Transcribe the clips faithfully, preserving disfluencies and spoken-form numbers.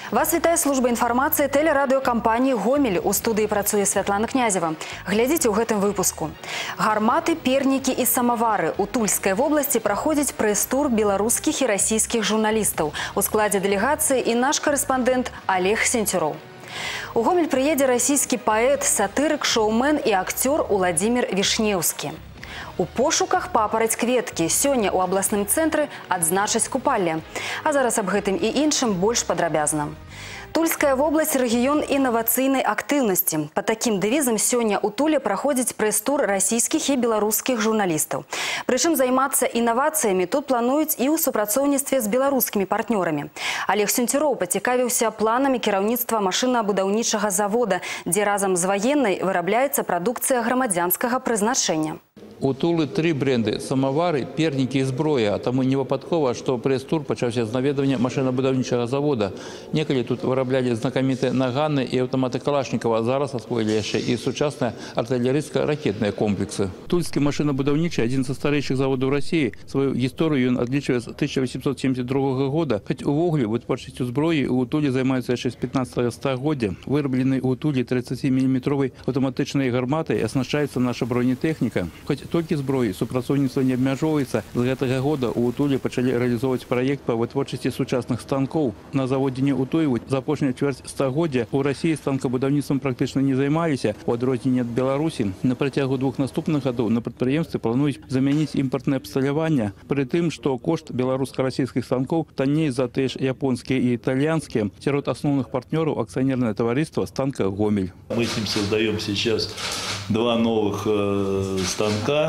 Вас вітае служба інфармацыі тэлерадыёкампаніі «Гомель». У студыі працуе Святлана Князева. Глядзіце ў гэтым выпуску. Гарматы, пернікі і самавары. У Тульскай вобласці праходзіць прэс-тур беларускіх і расійскіх журналістаў. У складзе дэлегацыі і наш корэспандэнт Олег Сенцюроў. У Гомель прыедзе расійскі паэт, сатырык, шоумен і акцёр Уладзімір Вішнеўскі. У пошуках папараць кветкі. Сёння ў абласным цэнтры адзначаць купалле. А зараз аб гэтым і іншым больш падрабязна. Тульская вобласць – рэгіён інавацыйнай актыўнасці. Па такім дэвізам сёння ў Туле праходзіць прэс-тур расійскіх і беларускіх журналістаў. Прычым займацца інавацыямі тут плануюць і ў супрацоўніцтве з беларускімі партнёрамі. Олег Сенцюроў пацікавіўся планамі кіраўніцтва машынабудаўнічага завода, дзе разам з ваеннай вырабляецца прадукцыя грамадзянскага прызначэння. У Тулы три бренды – самовары, пернікі і зброя. А таму не выпадкова, што прэс-тур пачаўся з наведвання машынабудаўнічага завода. Некалі тут выраблялі знакамітыя наганы і аўтаматы Калашнікова, а зараз асвоілі яшчэ і сучасныя артылерыйска-ракетныя комплексы. Тульскі машынабудаўнічы – адзін са старэйшых заводаў Расіі. Сваю гісторыю ён адлічвае з тысяча восемьсот семьдесят другога года. Хоць увогуле вытворчасцю зброі у Туле займаюцца яшчэ з пятнадцатага стагоддзя. Выраблены ў Туле тридцатимиллиметровай аўтаматычнай гарматай аснашчаецца наша бронетэхніка. Хоць толькі зброі супрацоўніцтва не абмяжоўваецца. З гэтага года у Туле пачалі рэалізоўваць праект па вытворчасці сучасных станкоў. На заводзе не Утуеву за апошнюю чвэрць стагоддзя у Расіі станкабудаўніцтвам практычна не займаліся. У адрозненне ад Беларусі, на працягу двух наступных гадоў на прадпрыемстве плануюць замяніць імпартнае абсталяванне, пры тым, што кошт беларуска-расійскіх станкоў танней за тыя ж японскія і італьянскія. Сярод асноўных партнёраў акцыянернае таварыства «Станка Гомель». Мы с ним создаем сейчас два новых э, станка.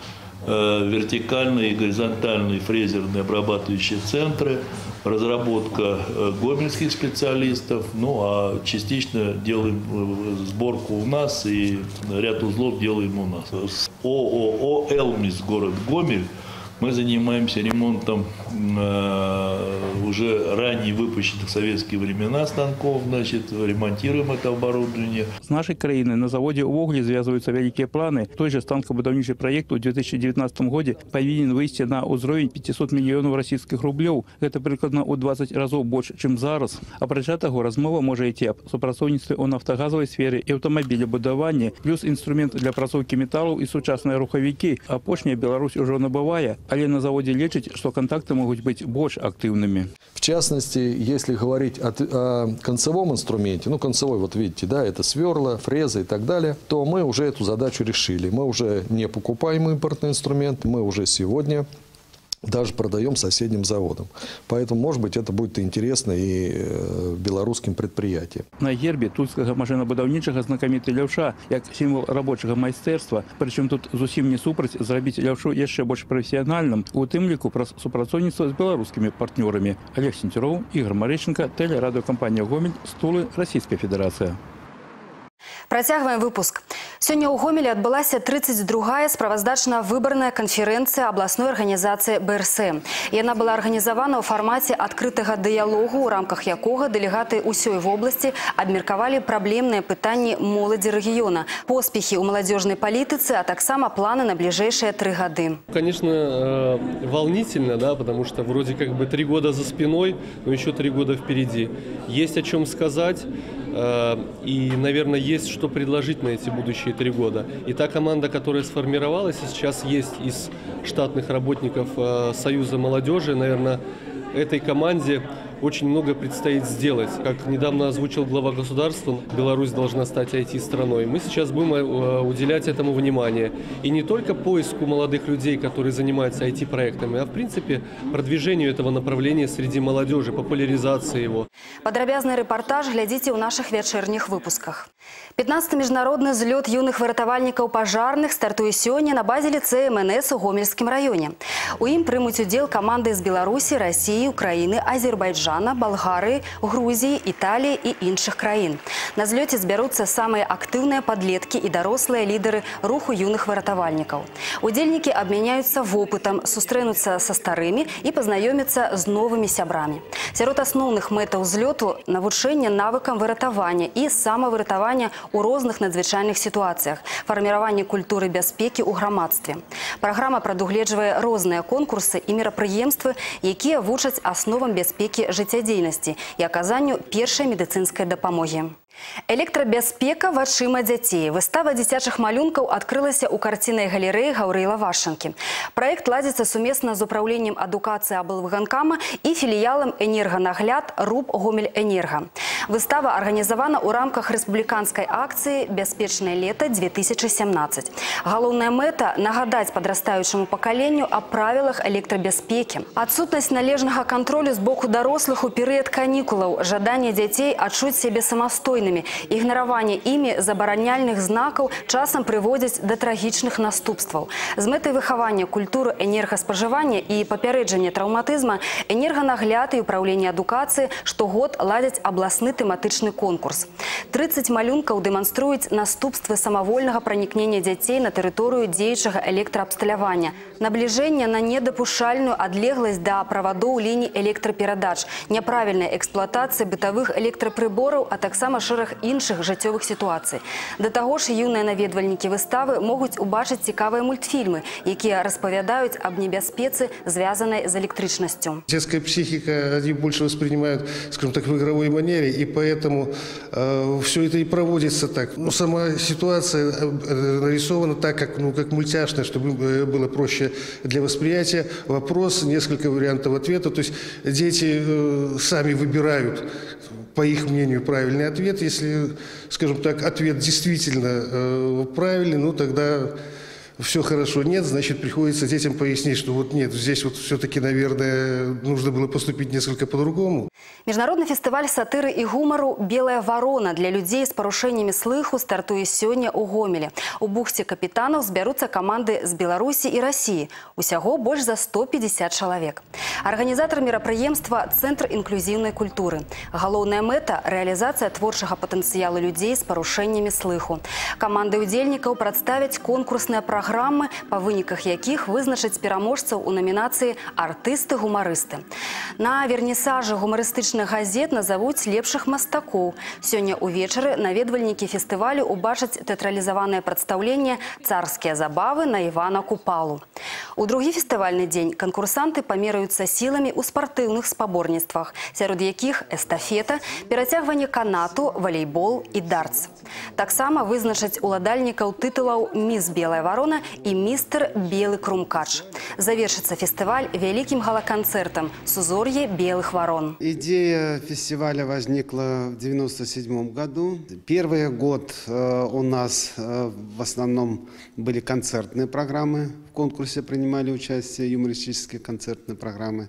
Вертикальные и горизонтальные фрезерные обрабатывающие центры, разработка гомельских специалистов, ну а частично делаем сборку у нас и ряд узлов делаем у нас. ООО «Элмис», город Гомель. Мы занимаемся ремонтом э, уже ранее выпущенных в советские времена станков, значит, ремонтируем это оборудование. С нашей краины на заводе увогуле связываются великие планы. Той же станкобудаўнічы проект у две тысячи девятнадцатом году повинен выйти на уровень пятьсот миллионов российских рублей. Это прикладно у двадцать разов больше, чем зараз. Апрача таго, размова може идти об супрацоўніцтве у нафтагазовой сфере и автомобилебудаванні, плюс инструмент для прасоўкі металлов и сучасныя рухавікі. Апошняя Беларусь уже набывае. Але на заводе лечить, что контакты могут быть больше активными. В частности, если говорить о, о концевом инструменте, ну концевой, вот видите, да, это сверла, фрезы и так далее, то мы уже эту задачу решили. Мы уже не покупаем импортный инструмент, мы уже сегодня даже продаем соседним заводам. Поэтому, может быть, это будет интересно и э, белорусским предприятиям. На гербе тульскага машинабудаўнічага знакаміты ляўша, як символ рабочага майстэрства. Причем тут зусім не супраць зрабіць ляўшу яшчэ больш прафесіянальным, у тым ліку праз супрацоўніцтва з беларускімі партнёрамі. Олег Сенцюроў, Ігор Марышченко, тэлерадыёкампанія «Гомель», Стулы, Расійская Федэрацыя. Працягваем выпуск. Сёння ў Гомелі адбылася тридцать другая справаздачна-выбарная канферэнцыя абласной арганізацыі бэ эр эс. Яна была арганізавана ў фармаце адкрытага дыялогу, у рамках якога дэлегаты ўсёй вобласці абмеркавалі праблемныя пытанні моладзі рэгіёна, поспехі ў маладзёжнай палітыцы, а таксама планы на бліжэйшыя три гады. Конечно, волнительно, да, потому что вроде как бы три года за спиной, но еще три года впереди. Есть о чем сказать. И, наверное, есть что предложить на эти будущие три года. И та команда, которая сформировалась, сейчас есть из штатных работников Союза молодежи, наверное, этой команде очень много предстоит сделать. Как недавно озвучил глава государства, Беларусь должна стать ай ти-страной. Мы сейчас будем уделять этому внимание. И не только поиску молодых людей, которые занимаются ай ти-проектами, а в принципе продвижению этого направления среди молодежи, популяризации его. Падрабязны рэпартаж глядзіце ў нашых вячэрніх выпусках. пятнадцаты міжнародны злёт юных выратавальнікаў пажарных стартуе сёння на базе ліцэя эм эн эс у Гомельскім раёне. У ім прымуць удзел каманды з Беларусі, Расіі, Украіны, Азербайджана, Балгарыі, Грузіі, Італіі і іншых краін. На злёце збяруцца самыя актыўныя падлеткі і дарослыя лідары руху юных выратавальнікаў. Удзельнікі абмяняюцца вопытам, сустрэнуцца са старымі і пазнаёмяцца з новымі сябрамі. Сярод асноўных мэтаў злёту – навучэнне навыкам выратавання і самавыратавання ў розных надзвычайных сітуацыях, фарміраванне культуры бяспекі ў грамадстве. Праграма прадугледжвае розныя конкурсы і мерапрыемствы, якія вучаць асновам бяспекі жыццядзейнасці і аказанню першай медыцынскай дапамогі. Электрабяспека вачыма дзяцей. Выстава дзіцячых малюнкаў адкрылася ў карціннай галерэі Гаўрыла Вашчанкі. Праект ладзіцца сумесна з управленнем адукацыі аблвыканкама і філіялам «Энерганагляд» РУП «Гомель-Энерга». Выстава арганізавана ў рамках рэспубліканскай акцыі «Бяспечнае лета две тысячи семнадцать». Галоўная мэта – нагадаць падрастаючаму пакаленню аб правілах электрабяспекі. Адсутнасць належнага кантролю з боку дарослых у перыяд канікулаў, жаданне дзяцей адчуць сябе самастойнымі. Ігнараванне імі забараняльных знакаў часам прыводзіць да трагічных наступстваў. З мэтай выхавання культуры энергаспажывання і папярэджання траўматызма «Энерганагляд» і ўпраўленне адукацыі штогод ладзяць абласны тэматычны конкурс. трыццаць малюнкаў дэманструюць наступствы самавольнага пранікнення дзяцей на тэрыторыю дзеючага электраабсталявання, набліжэнне на недапушчальную адлегласць да правадоў ліній электраперадач, няправільная эксплуатацыя бытавых электрапрыбораў, а таксама шэраг іншых жыццёвых сітуацый. Да таго ж юныя наведвальнікі выставы могуць убачыць цікавыя мультфільмы, якія распавядаюць аб небяспецы, звязанай з электрычнасцю. Детская психика, они больше воспринимают, скажем так, в игровой манере, и поэтому э, все это и проводится так. Но сама ситуация нарисована так, как, ну, как мультяшная, чтобы было проще для восприятия. Вопрос, несколько вариантов ответа. То есть дети э, сами выбирают, по их мнению, правильный ответ. Если, скажем так, ответ действительно э, правильный, ну тогда все хорошо. Нет, значит, приходится детям пояснить, что вот нет, здесь вот все-таки, наверное, нужно было поступить несколько по-другому. Міжнародны фестываль сатыры і гумару «Белая ворона» для людзей з парушэннямі слыху стартуе сёння ў Гомелі. У бухце капітанаў збяруцца каманды з Беларусі і Расіі. Усяго больш за сто пятьдесят чалавек. Арганізатар мерапрыемства – Цэнтр інклюзіўнай культуры. Галоўная мэта – рэалізацыя творчага патэнцыялу людзей з парушэннямі слыху. Каманды ўдзельнікаў прадставяць конкурсныя праграмы, па выніках якіх вызначаць пераможцаў у намінацыі «Артысты-гумарысты». На вернісажы гумарыстычных газет назовуць лепшых мастакоў. Сёння ўвечары наведвальнікі фестывалю убачаць тэатралізаванае прадстаўленне «Царскія забавы» на Івана Купалу. У другі фестывальны дзень канкурсанты памераюцца сіламі ў спартыўных спаборніцтвах, сярод якіх эстафета, перацягванне канату, валейбол і дартс. Таксама вызначаць уладальнікаў тытулаў «Міс Белая ворона» і «Містер Белы Крумкач». Завершыцца фестываль вялікім галаканцэртам «Сузорье белых ворон». Идея фестиваля возникла в девяносто седьмом году. Первый год э, у нас э, в основном были концертные программы. В конкурсе принимали участие юмористические концертные программы.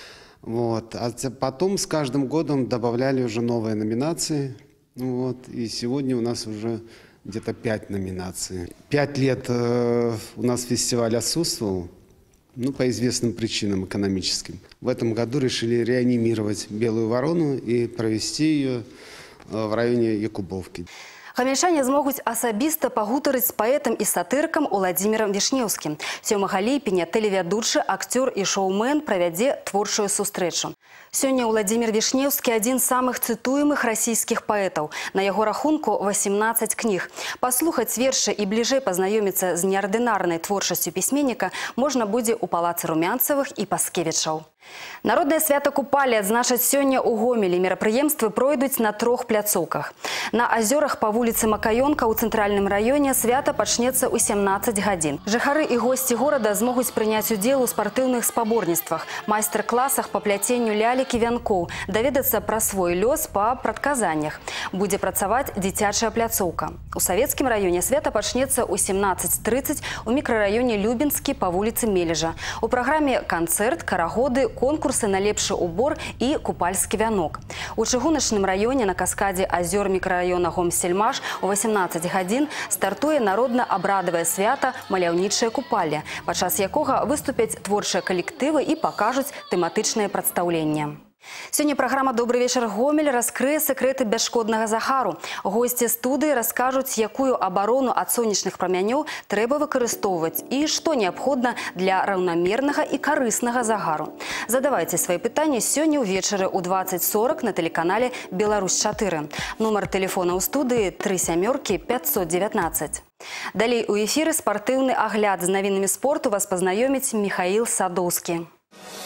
Вот. А потом с каждым годом добавляли уже новые номинации. Вот. И сегодня у нас уже где-то пять номинаций. Пять лет э, у нас фестиваль отсутствовал. Ну, по известным причинам экономическим. В этом году решили реанимировать «Белую ворону» и провести ее в районе Якубовки. Гамельчане змогуць асабіста пагутарыць з паэтам і сатырыкам Уладзімірам Вішнеўскім. сёмага ліпеня тэлевядучы, акцёр і шоумен правядзе творчую сустрэчу. Сёння Уладзімір Вішнеўскі – адзін з самых цытуемых расійскіх паэтаў. На яго рахунку восемнадцать кніг. Паслухаць вершы і бліжэй пазнаёміцца з неардынарнай творчасцю пісьменніка можна будзе ў палацы Румянцевых і Паскевічаў. Народнае свята Купалі адзначаць сёння ў Гомелі. Мерапрыемствы пройдуць на трох пляцоўках. На азёрах па вуліцы Макаёнка ў цэнтральным раёне свята пачнецца ў сямнаццаць гадзін. Жыхары і госці горада змогуць прыняць удзел у спартыўных спаборніцтвах, майстар-класах па пляценню лялек і вянкоў, даведацца пра свой лёс па прадказаннях. Будзе працаваць дзіцячая пляцоўка. У савецкім раёне свята пачнецца ў семнаццаць трыццаць у мікрараёне Любінскі па вуліцы Мележа. У праграме канцэрт, карагоды, конкурсы на лепшы убор і купальскі вянок. У чыгуначным раёне на каскадзе азёр мікрараёна Гомсельмаш у восемнаццаць гадзін стартуе народна-абрадавае свята «Маляўнічае купалле», падчас якога выступяць творчыя калектывы і пакажуць тэматычныя прадстаўленні. Сёння праграма «Добрый вечер, Гомель» раскрые секреты бясшкоднага загару. Госці студыі раскажуць, якую абарону ад сонечных прамянёў трэба выкарыстоўваць і што неабходна для раўнамернага і карыснага загару. Задавайце свае пытанні сёння ўвечары ў двадцать сорок на тэлеканале «Беларусь чатыры». Нумар тэлефона ў студыі тры сямёркі пятьсот девятнадцать. Далей у эфіры спартыўны агляд з навінамі спорту вас пазнаёміць Михаил Садоўскі.